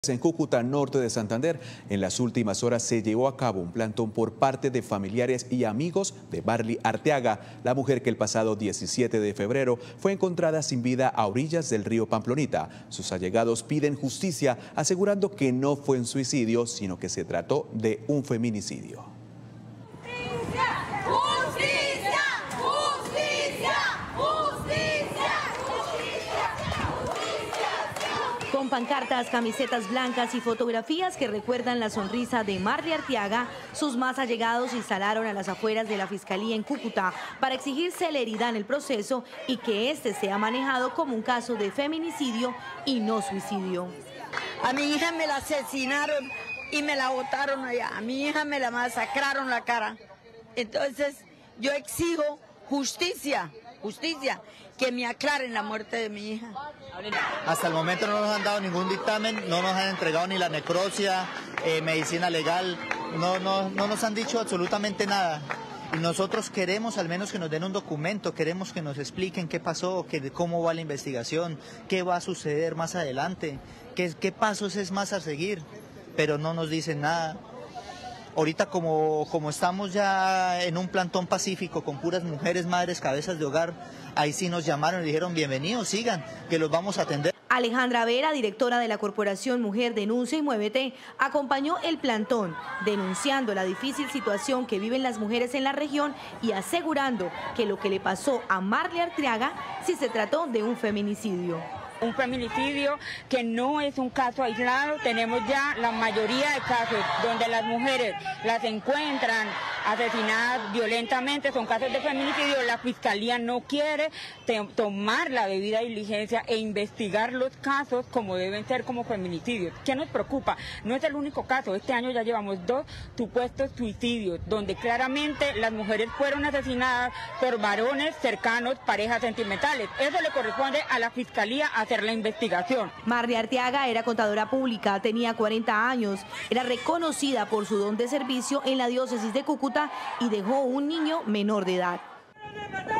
En Cúcuta, norte de Santander, en las últimas horas se llevó a cabo un plantón por parte de familiares y amigos de Marly Arteaga, la mujer que el pasado 17 de febrero fue encontrada sin vida a orillas del río Pamplonita. Sus allegados piden justicia, asegurando que no fue un suicidio, sino que se trató de un feminicidio. Con pancartas, camisetas blancas y fotografías que recuerdan la sonrisa de Marly Arteaga, sus más allegados se instalaron a las afueras de la Fiscalía en Cúcuta para exigir celeridad en el proceso y que este sea manejado como un caso de feminicidio y no suicidio. A mi hija me la asesinaron y me la botaron allá. A mi hija me la masacraron la cara. Entonces yo exijo justicia, que me aclaren la muerte de mi hija. Hasta el momento no nos han dado ningún dictamen, no nos han entregado ni la necropsia, medicina legal, no nos han dicho absolutamente nada. Y nosotros queremos al menos que nos den un documento, queremos que nos expliquen qué pasó, cómo va la investigación, qué va a suceder más adelante, qué pasos es más a seguir, pero no nos dicen nada. Ahorita como estamos ya en un plantón pacífico con puras mujeres, madres, cabezas de hogar, ahí sí nos llamaron y dijeron bienvenidos, sigan, que los vamos a atender. Alejandra Vera, directora de la Corporación Mujer Denuncia y Muévete, acompañó el plantón, denunciando la difícil situación que viven las mujeres en la región y asegurando que lo que le pasó a Marly Arteaga sí se trató de un feminicidio. Un feminicidio que no es un caso aislado, tenemos ya la mayoría de casos donde las mujeres las encuentran asesinadas violentamente, son casos de feminicidio. La Fiscalía no quiere tomar la debida diligencia e investigar los casos como deben ser, como feminicidios. ¿Qué nos preocupa? No es el único caso, este año ya llevamos 2 supuestos suicidios, donde claramente las mujeres fueron asesinadas por varones cercanos, parejas sentimentales. Eso le corresponde a la Fiscalía hacer la investigación. Marly Arteaga era contadora pública, tenía 40 años, era reconocida por su don de servicio en la diócesis de Cúcuta y dejó un niño menor de edad.